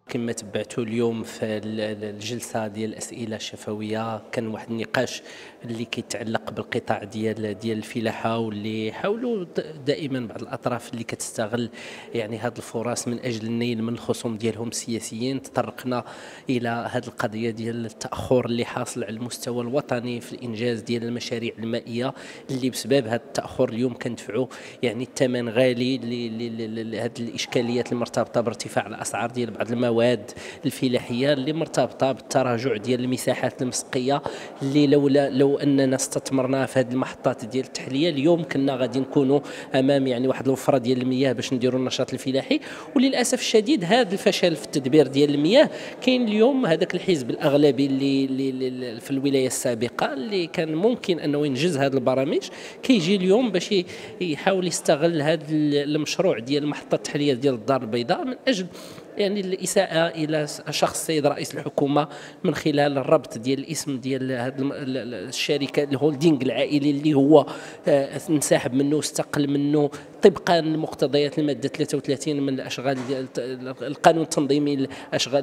كما تبعتوا اليوم في الجلسه ديال الاسئله الشفويه كان واحد النقاش اللي كيتعلق بالقطاع ديال الفلاحه، واللي حاولوا دائما بعض الاطراف اللي كتستغل يعني هذه الفرص من اجل النيل من الخصوم ديالهم السياسيين. تطرقنا الى هذه القضيه ديال التاخر اللي حاصل على المستوى الوطني في الانجاز ديال المشاريع المائيه، اللي بسبب هذا التاخر اليوم كندفعوا يعني الثمن غالي لهذه الاشكاليات المرتبطه بارتفاع الاسعار ديال بعض المواد الفلاحيه اللي مرتبطه بالتراجع ديال المساحات المسقيه، اللي لو اننا استثمرنا في هذه المحطات ديال التحليه اليوم كنا غادي نكونوا امام يعني واحد الوفره ديال المياه باش نديروا النشاط الفلاحي. وللاسف الشديد هذا الفشل في التدبير ديال المياه كاين اليوم. هذاك الحزب الاغلبي اللي في الولايه السابقه اللي كان ممكن انه ينجز هذه البرامج كيجي اليوم باش يحاول يستغل هذا المشروع ديال محطه التحليه ديال الدار البيضاء من اجل يعني الإساءة إلى شخص السيد رئيس الحكومة من خلال الربط ديال الاسم ديال هذه الشركة الهولدينغ العائلي اللي هو انسحب منه واستقل منه طبقا لمقتضيات المادة 33 من الأشغال ديال القانون التنظيمي الأشغال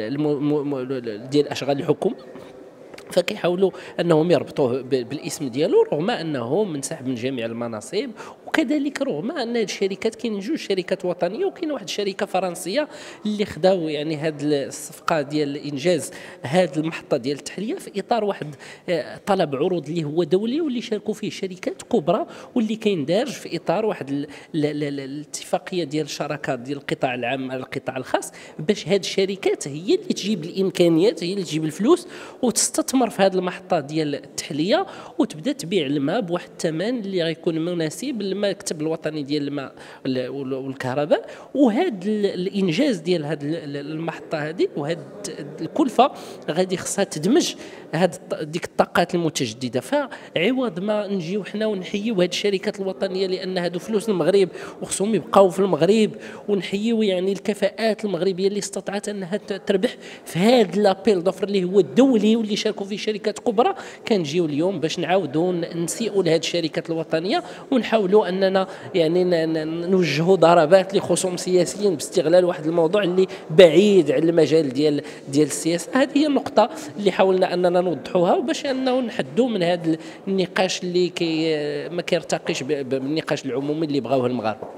ديال أشغال الحكومة. فكيحاولوا انهم يربطوه بالاسم ديالو رغم انه منسحب من جميع المناصب، وكذلك رغم ان هذه الشركات كاين جوج شركات وطنيه وكاين واحد الشركه فرنسيه اللي خداو يعني هذه الصفقه ديال انجاز هذه المحطه ديال التحليه في اطار واحد طلب عروض اللي هو دولي واللي شاركوا فيه شركات كبرى، واللي كاين دارج في اطار واحد الاتفاقيه ديال الشراكات ديال القطاع العام على القطاع الخاص، باش هذه الشركات هي اللي تجيب الامكانيات، هي اللي تجيب الفلوس وتستثمر في هذه المحطه ديال التحليه وتبدا تبيع الماء بواحد الثمن اللي غيكون مناسب للمكتب الوطني ديال الماء والكهرباء. وهذا الانجاز ديال هذه المحطه هذه وهذه الكلفه غادي خصها تدمج ديك الطاقات المتجدده. فعوض ما نجيو حنا ونحييو هذه الشركات الوطنيه لان هادو فلوس المغرب وخصهم يبقاو في المغرب، ونحييو يعني الكفاءات المغربيه اللي استطاعت انها تربح في هذا لابيل دوفر اللي هو الدولي واللي شاركوا فيه شركات كبرى، كنجيو اليوم باش نعاودوا نسيئوا لهذه الشركات الوطنيه ونحاولوا اننا يعني نوجهوا ضربات لخصوم سياسيين باستغلال واحد الموضوع اللي بعيد عن المجال ديال السياسه. هذه هي النقطه اللي حاولنا اننا نوضحوها باش انه نحدوا من هذا النقاش اللي ما كيرتقيش بالنقاش العمومي اللي بغاوه المغاربه.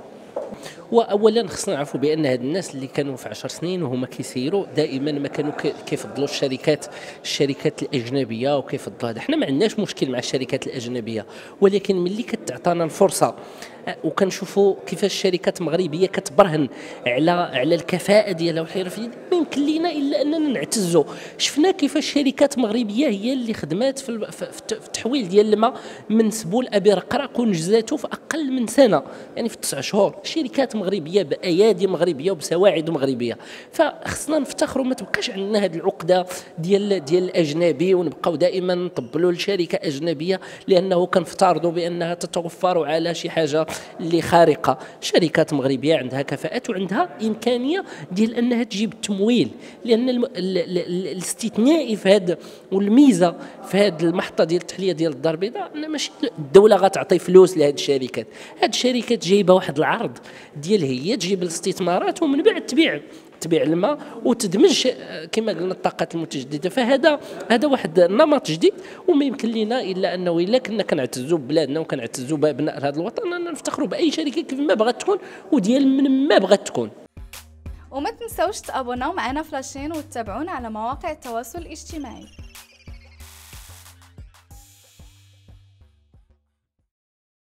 واولا خصنا نعرفوا بان هاد الناس اللي كانوا في 10 سنين وهما كيسيروا دائما ما كانوا كيفضلوا الشركات الاجنبيه وكيفضلوا هذا. حنا ما عندناش مشكل مع الشركات الاجنبيه، ولكن ملي كتعطانا الفرصه وكنشوفوا كيفاش الشركات المغربيه كتبرهن على الكفاءه ديالها والحرفيه، ما يمكن لينا الا اننا نعتزوا. شفنا كيفاش شركات مغربيه هي اللي خدمات في التحويل ديال الماء من سبول ابي رقراق ونجزاتو في اقل من سنه، يعني في 9 شهور. شركات مغربيه بايادي مغربيه وبسواعد مغربيه. فخصنا نفتخروا، ما تبقاش عندنا هذه العقده ديال الاجنبي ونبقاو دائما نطبلوا لشركه اجنبيه لانه كنفترضوا بانها تتوفر على شي حاجه اللي خارقه. شركات مغربيه عندها كفاءات وعندها امكانيه ديال انها تجيب التمويل، لان الاستثنائي في هذا والميزه في هذه المحطه ديال التحليه ديال الدار البيضاء ان ماشي الدوله غتعطي فلوس لهذه الشركات. هذه الشركات جايبه واحد العرض ديال هي تجيب الاستثمارات ومن بعد تبيع الماء وتدمج كما قلنا الطاقات المتجدده. فهذا واحد النمط جديد، وما يمكن لنا الا انه الا كنا كنعتزوا ببلادنا وكنعتزوا بابناء هذا الوطن اننا نفتخروا باي شركه كيف ما بغات تكون وديال من ما بغات تكون. وما تنسوش تابوناو معنا في لاشين وتتابعونا على مواقع التواصل الاجتماعي.